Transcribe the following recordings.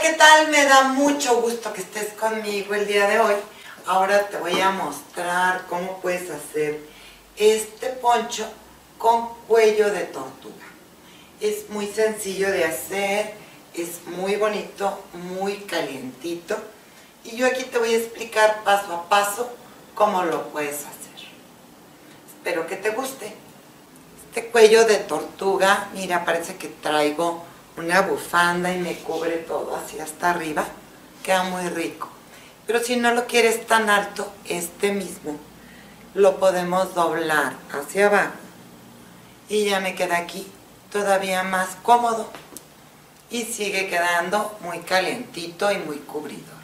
¿qué tal? Me da mucho gusto que estés conmigo el día de hoy. Ahora te voy a mostrar cómo puedes hacer este poncho con cuello de tortuga. Es muy sencillo de hacer, es muy bonito, muy calientito. Y yo aquí te voy a explicar paso a paso cómo lo puedes hacer. Espero que te guste. Este cuello de tortuga, mira, parece que traigo una bufanda y me cubre todo así hasta arriba. Queda muy rico. Pero si no lo quieres tan alto, este mismo lo podemos doblar hacia abajo. Y ya me queda aquí todavía más cómodo. Y sigue quedando muy calientito y muy cubridor.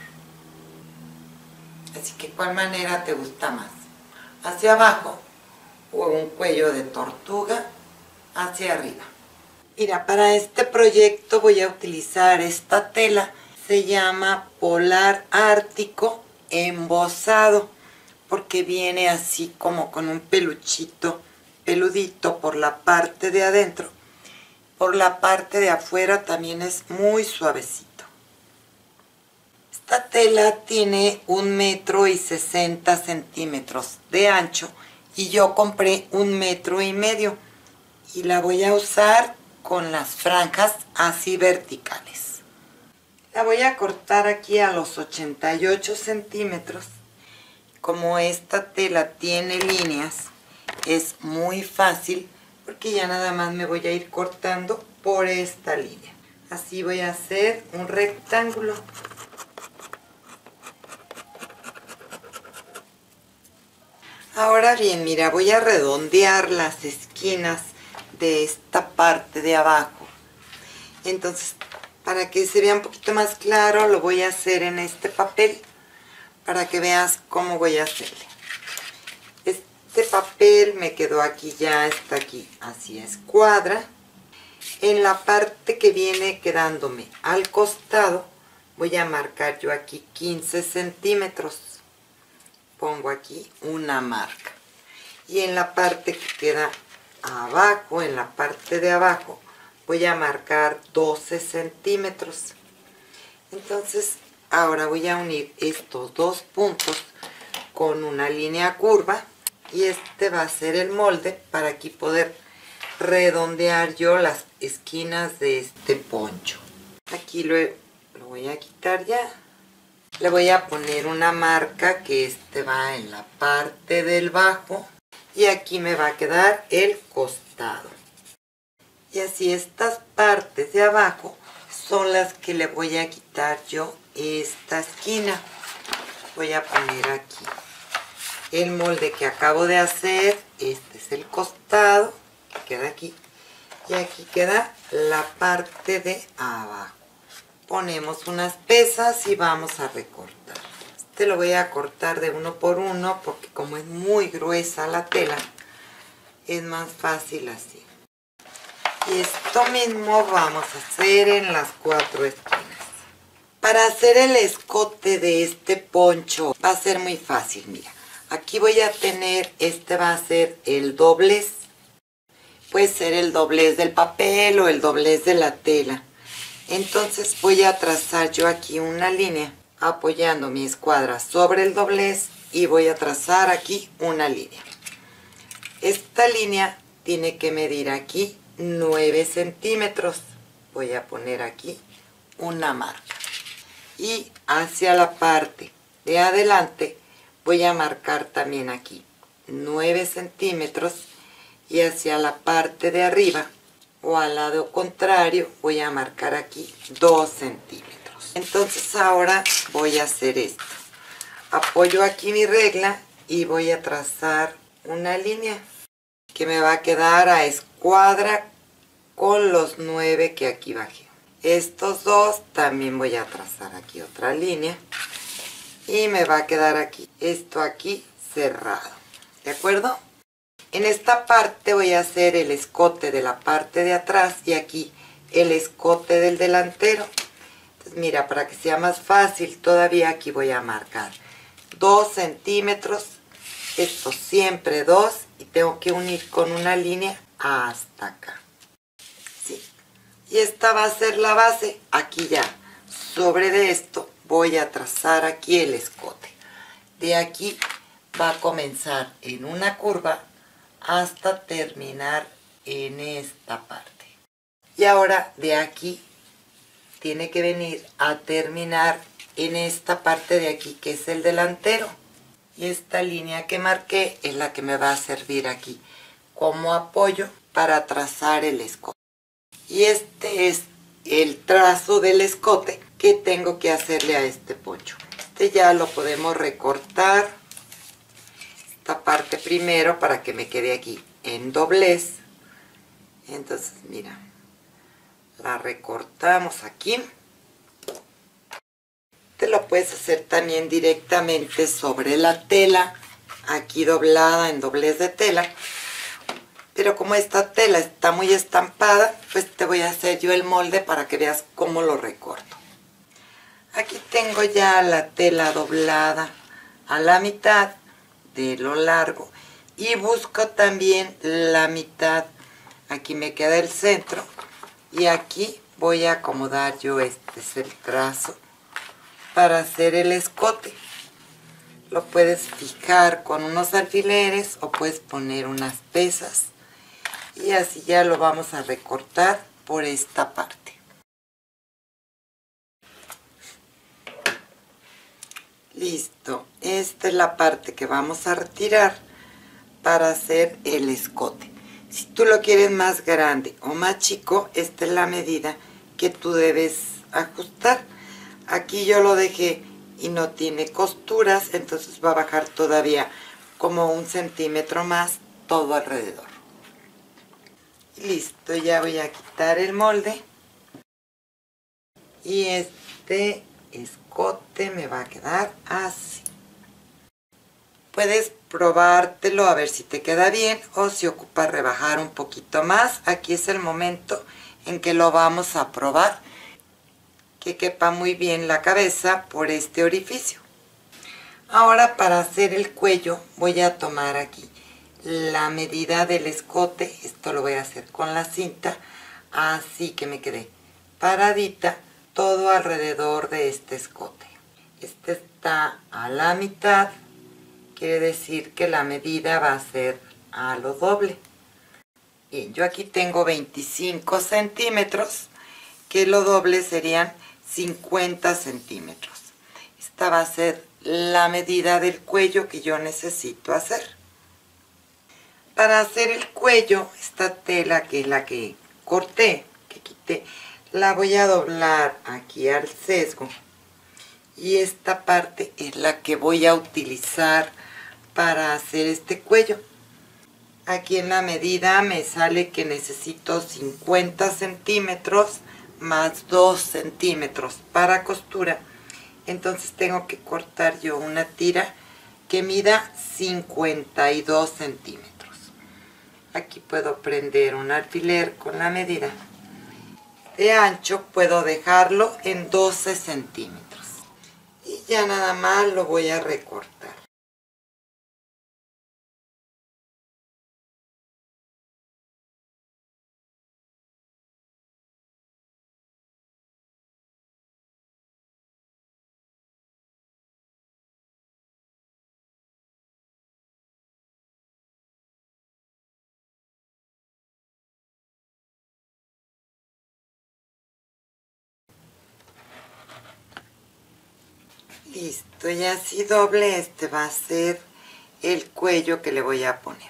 Así que, ¿cuál manera te gusta más? ¿Hacia abajo o un cuello de tortuga hacia arriba? Mira, para este proyecto voy a utilizar esta tela. Se llama Polar Ártico embosado, porque viene así como con un peluchito, peludito por la parte de adentro. Por la parte de afuera también es muy suavecito. Esta tela tiene 1,60 centímetros de ancho y yo compré 1,5 metros y la voy a usar con las franjas así verticales. La voy a cortar aquí a los 88 centímetros. Como esta tela tiene líneas, es muy fácil porque ya nada más me voy a ir cortando por esta línea. Así voy a hacer un rectángulo. Ahora bien, mira, voy a redondear las esquinas de esta parte de abajo. Entonces, para que se vea un poquito más claro, lo voy a hacer en este papel para que veas cómo voy a hacerle. Este papel me quedó aquí, ya está aquí, así es, escuadra. En la parte que viene quedándome al costado, voy a marcar yo aquí 15 centímetros. Pongo aquí una marca. Y en la parte que queda abajo, en la parte de abajo, voy a marcar 12 centímetros. Entonces, ahora voy a unir estos dos puntos con una línea curva. Y este va a ser el molde para aquí poder redondear yo las esquinas de este poncho. Aquí lo voy a quitar ya. Le voy a poner una marca que este va en la parte del bajo. Y aquí me va a quedar el costado. Y así estas partes de abajo son las que le voy a quitar yo esta esquina. Voy a poner aquí el molde que acabo de hacer. Este es el costado que queda aquí. Y aquí queda la parte de abajo. Ponemos unas pesas y vamos a recortar. Este lo voy a cortar de uno por uno porque como es muy gruesa la tela, es más fácil así. Y esto mismo vamos a hacer en las 4 esquinas. Para hacer el escote de este poncho va a ser muy fácil, mira. Aquí voy a tener, este va a ser el doblez. Puede ser el doblez del papel o el doblez de la tela. Entonces voy a trazar yo aquí una línea apoyando mi escuadra sobre el doblez y voy a trazar aquí una línea. Esta línea tiene que medir aquí 9 centímetros. Voy a poner aquí una marca. Y hacia la parte de adelante voy a marcar también aquí 9 centímetros. Y hacia la parte de arriba o al lado contrario voy a marcar aquí 2 centímetros. Entonces ahora voy a hacer esto. Apoyo aquí mi regla y voy a trazar una línea que me va a quedar a escuadra con los 9 que aquí bajé. Estos dos también voy a trazar aquí otra línea y me va a quedar aquí, esto aquí cerrado. ¿De acuerdo? En esta parte voy a hacer el escote de la parte de atrás y aquí el escote del delantero. Entonces mira, para que sea más fácil todavía aquí voy a marcar 2 centímetros, esto siempre 2 y tengo que unir con una línea hasta acá. ¿Sí? Y esta va a ser la base, aquí ya sobre de esto voy a trazar aquí el escote. De aquí va a comenzar en una curva hasta terminar en esta parte. Y ahora de aquí tiene que venir a terminar en esta parte de aquí, que es el delantero. Y esta línea que marqué es la que me va a servir aquí como apoyo para trazar el escote. Y este es el trazo del escote que tengo que hacerle a este poncho. Este ya lo podemos recortar, esta parte primero, para que me quede aquí en doblez. Entonces mira, la recortamos aquí. Te lo puedes hacer también directamente sobre la tela, aquí doblada en doblez de tela. Pero como esta tela está muy estampada, pues te voy a hacer yo el molde para que veas cómo lo recorto. Aquí tengo ya la tela doblada a la mitad de lo largo y busco también la mitad. Aquí me queda el centro y aquí voy a acomodar yo, este es el trazo para hacer el escote. Lo puedes fijar con unos alfileres o puedes poner unas pesas. Y así ya lo vamos a recortar por esta parte. Listo, esta es la parte que vamos a retirar para hacer el escote. Si tú lo quieres más grande o más chico, esta es la medida que tú debes ajustar. Aquí yo lo dejé y no tiene costuras, entonces va a bajar todavía como 1 centímetro más todo alrededor. Listo, ya voy a quitar el molde y este escote me va a quedar así. Puedes probártelo a ver si te queda bien o si ocupas rebajar un poquito más. Aquí es el momento en que lo vamos a probar, que quepa muy bien la cabeza por este orificio. Ahora, para hacer el cuello voy a tomar aquí la medida del escote. Esto lo voy a hacer con la cinta, así que me quede paradita todo alrededor de este escote. Este está a la mitad, quiere decir que la medida va a ser a lo doble. Bien, yo aquí tengo 25 centímetros, que lo doble serían 50 centímetros. Esta va a ser la medida del cuello que yo necesito hacer. Para hacer el cuello, esta tela que es la que corté, que quité, la voy a doblar aquí al sesgo. Y esta parte es la que voy a utilizar para hacer este cuello. Aquí en la medida me sale que necesito 50 centímetros más 2 centímetros para costura. Entonces tengo que cortar yo una tira que mida 52 centímetros. Aquí puedo prender un alfiler con la medida. De ancho puedo dejarlo en 12 centímetros. Y ya nada más lo voy a recortar. Listo, y así doble este va a ser el cuello que le voy a poner.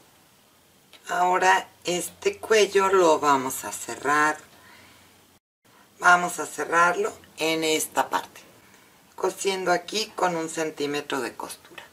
Ahora este cuello lo vamos a cerrar. Vamos a cerrarlo en esta parte, cosiendo aquí con 1 centímetro de costura.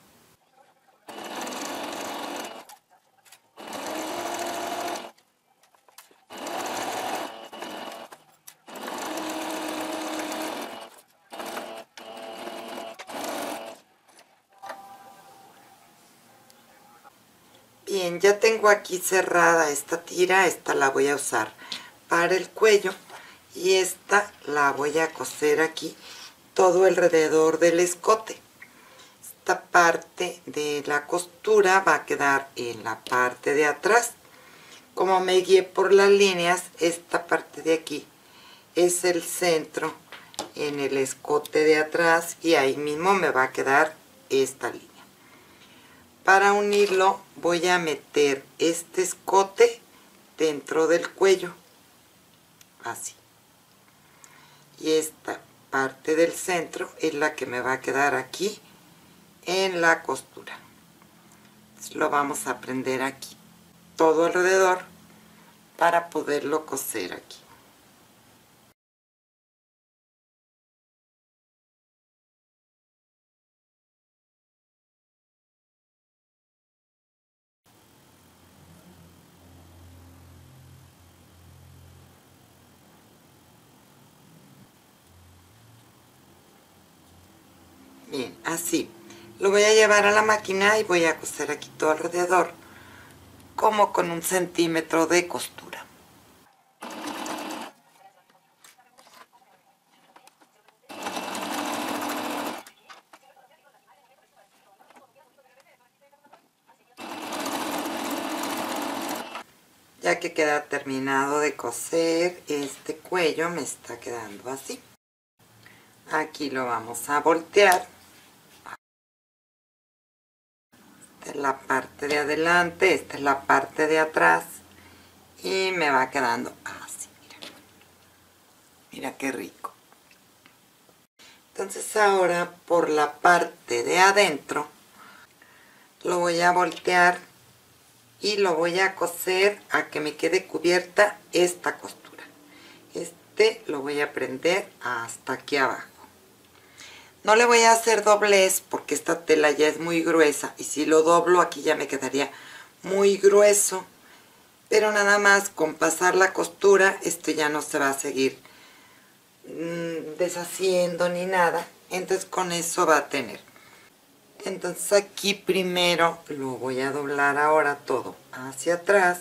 Bien, ya tengo aquí cerrada esta tira. Esta la voy a usar para el cuello y esta la voy a coser aquí todo alrededor del escote. Esta parte de la costura va a quedar en la parte de atrás. Como me guié por las líneas, esta parte de aquí es el centro en el escote de atrás y ahí mismo me va a quedar esta línea. Para unirlo voy a meter este escote dentro del cuello, así. Y esta parte del centro es la que me va a quedar aquí en la costura. Entonces lo vamos a prender aquí todo alrededor para poderlo coser aquí. Bien, así. Lo voy a llevar a la máquina y voy a coser aquí todo alrededor, como con 1 centímetro de costura. Ya que queda terminado de coser, este cuello me está quedando así. Aquí lo vamos a voltear. Esta es la parte de adelante, esta es la parte de atrás y me va quedando así, mira. Mira qué rico. Entonces ahora por la parte de adentro lo voy a voltear y lo voy a coser a que me quede cubierta esta costura. Este lo voy a prender hasta aquí abajo. No le voy a hacer doblez porque esta tela ya es muy gruesa y si lo doblo aquí ya me quedaría muy grueso, pero nada más con pasar la costura esto ya no se va a seguir deshaciendo ni nada, entonces con eso va a tener. Entonces aquí primero lo voy a doblar ahora todo hacia atrás.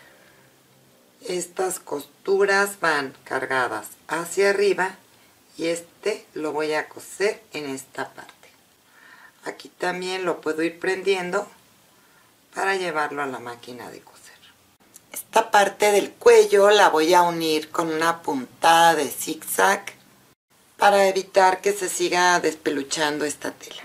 Estas costuras van cargadas hacia arriba y este lo voy a coser en esta parte. Aquí también lo puedo ir prendiendo para llevarlo a la máquina de coser. Esta parte del cuello la voy a unir con una puntada de zigzag para evitar que se siga despeluchando esta tela.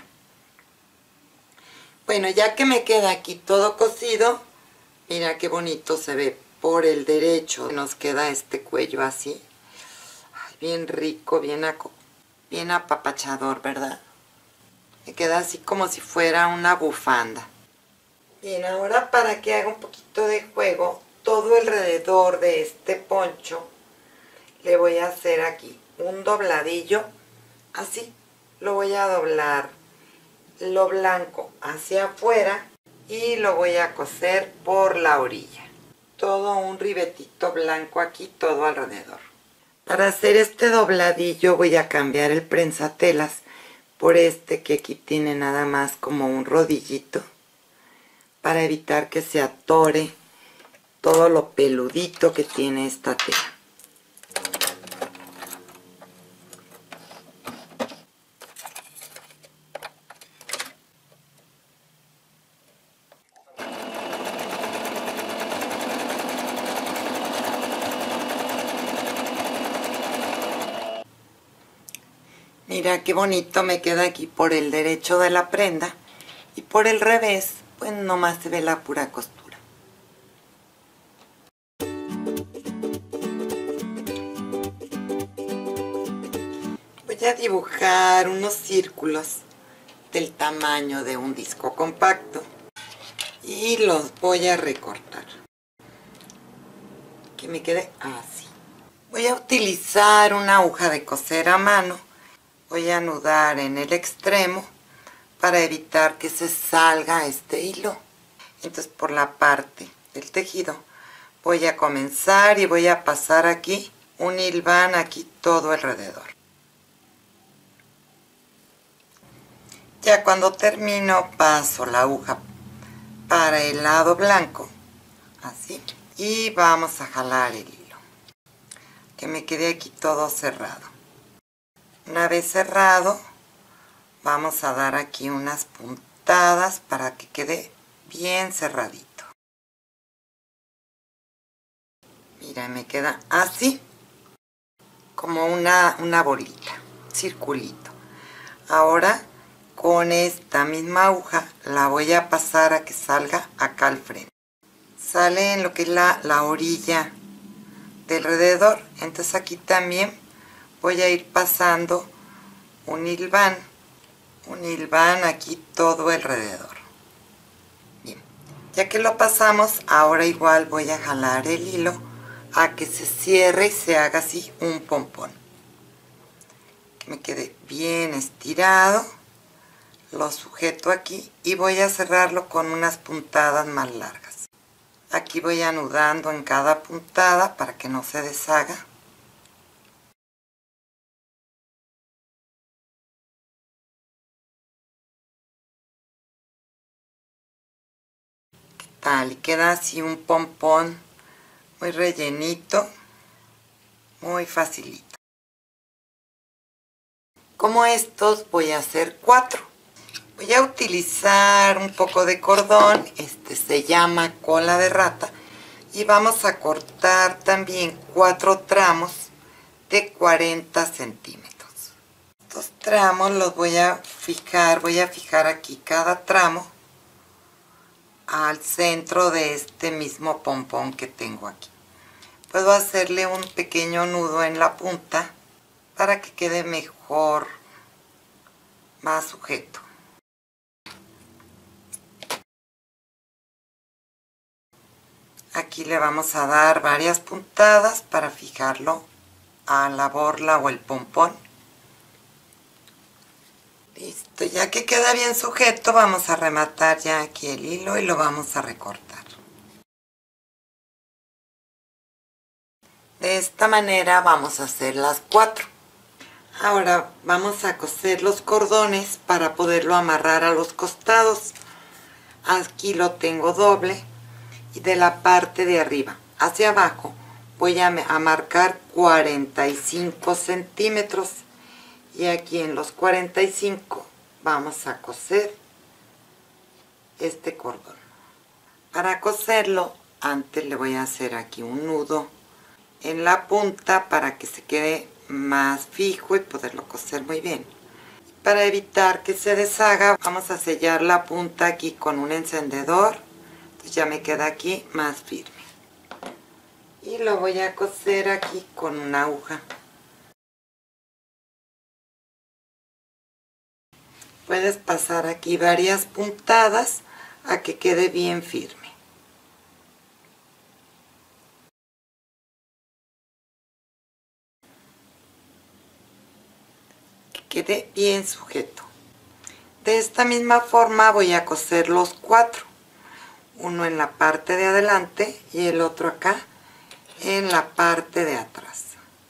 Bueno, ya que me queda aquí todo cosido, mira qué bonito se ve por el derecho. Nos queda este cuello así. Ay, bien rico, bien apapachador, ¿verdad? Me queda así como si fuera una bufanda. Bien, ahora para que haga un poquito de juego, todo alrededor de este poncho le voy a hacer aquí un dobladillo, así. Lo voy a doblar lo blanco hacia afuera y lo voy a coser por la orilla. Todo un ribetito blanco aquí, todo alrededor. Para hacer este dobladillo voy a cambiar el prensatelas por este que aquí tiene nada más como un rodillito para evitar que se atore todo lo peludito que tiene esta tela. Mira qué bonito me queda aquí por el derecho de la prenda y por el revés pues nomás se ve la pura costura. Voy a dibujar unos círculos del tamaño de un disco compacto y los voy a recortar que me quede así. Voy a utilizar una aguja de coser a mano. Voy a anudar en el extremo para evitar que se salga este hilo. Entonces por la parte del tejido voy a comenzar y voy a pasar aquí un hilván aquí todo alrededor. Ya cuando termino paso la aguja para el lado blanco, así, y vamos a jalar el hilo, que me quede aquí todo cerrado. Una vez cerrado, vamos a dar aquí unas puntadas para que quede bien cerradito. Mira, me queda así, como una bolita. circulito. Ahora con esta misma aguja la voy a pasar a que salga acá al frente. Sale en lo que es la orilla del alrededor. Entonces aquí también voy a ir pasando un hilván aquí todo alrededor. Bien, ya que lo pasamos, ahora igual voy a jalar el hilo a que se cierre y se haga así un pompón. Que me quede bien estirado. Lo sujeto aquí y voy a cerrarlo con unas puntadas más largas. Aquí voy anudando en cada puntada para que no se deshaga. ¿Qué tal? Y queda así un pompón muy rellenito, muy facilito. Como estos voy a hacer 4. Voy a utilizar un poco de cordón, este se llama cola de rata, y vamos a cortar también 4 tramos de 40 centímetros. Estos tramos los voy a fijar aquí cada tramo al centro de este mismo pompón que tengo aquí. Puedo hacerle un pequeño nudo en la punta para que quede mejor, más sujeto. Aquí le vamos a dar varias puntadas para fijarlo a la borla o el pompón. Listo, ya que queda bien sujeto, vamos a rematar ya aquí el hilo y lo vamos a recortar. De esta manera vamos a hacer las 4. Ahora vamos a coser los cordones para poderlo amarrar a los costados. Aquí lo tengo doble. Y de la parte de arriba hacia abajo voy a marcar 45 centímetros y aquí en los 45 vamos a coser este cordón. Para coserlo antes le voy a hacer aquí un nudo en la punta para que se quede más fijo y poderlo coser muy bien. Para evitar que se deshaga vamos a sellar la punta aquí con un encendedor. Ya me queda aquí más firme y lo voy a coser aquí con una aguja. Puedes pasar aquí varias puntadas a que quede bien firme. Que quede bien sujeto. De esta misma forma voy a coser los 4. Uno en la parte de adelante y el otro acá en la parte de atrás.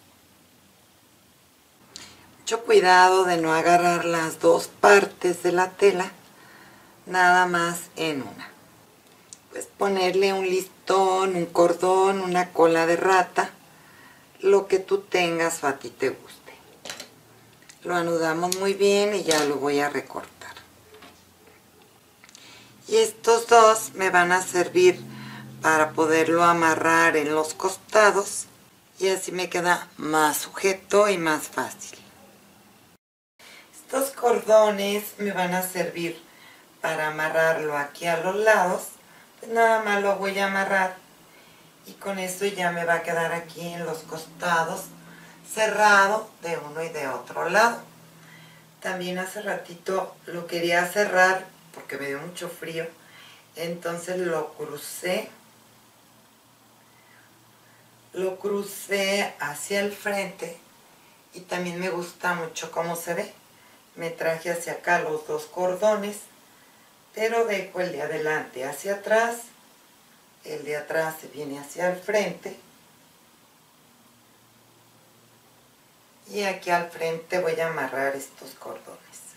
Mucho cuidado de no agarrar las dos partes de la tela, nada más en una. Pues ponerle un listón, un cordón, una cola de rata, lo que tú tengas o a ti te guste. Lo anudamos muy bien y ya lo voy a recortar. Y estos dos me van a servir para poderlo amarrar en los costados y así me queda más sujeto y más fácil. Estos cordones me van a servir para amarrarlo aquí a los lados. Pues nada más lo voy a amarrar y con eso ya me va a quedar aquí en los costados cerrado de uno y de otro lado. También hace ratito lo quería cerrar porque me dio mucho frío, entonces lo crucé hacia el frente y también me gusta mucho cómo se ve. Me traje hacia acá los dos cordones, pero dejo el de adelante hacia atrás, el de atrás se viene hacia el frente y aquí al frente voy a amarrar estos cordones.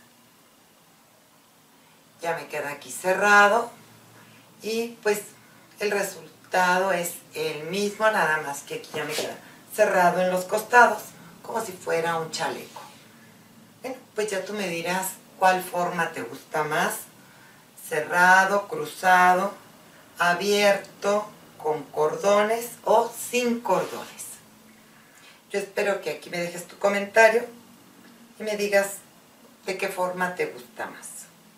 Ya me queda aquí cerrado y pues el resultado es el mismo, nada más que aquí ya me queda cerrado en los costados como si fuera un chaleco. Bueno, pues ya tú me dirás cuál forma te gusta más: cerrado, cruzado, abierto, con cordones o sin cordones. Yo espero que aquí me dejes tu comentario y me digas de qué forma te gusta más.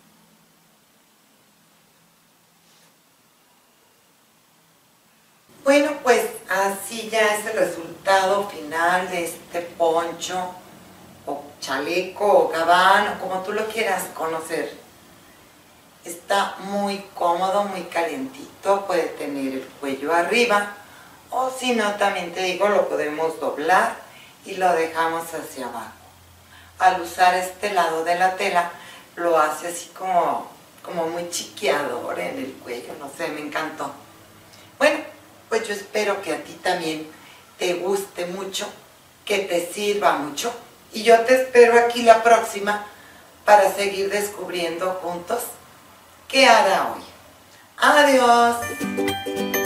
Bueno, pues así ya es el resultado final de este poncho o chaleco o gabán o como tú lo quieras conocer. Está muy cómodo, muy calientito, puede tener el cuello arriba o si no, también te digo, lo podemos doblar y lo dejamos hacia abajo. Al usar este lado de la tela lo hace así como muy chiqueador en el cuello, no sé, me encantó. Bueno, pues yo espero que a ti también te guste mucho, que te sirva mucho. Y yo te espero aquí la próxima para seguir descubriendo juntos qué hará hoy. ¡Adiós!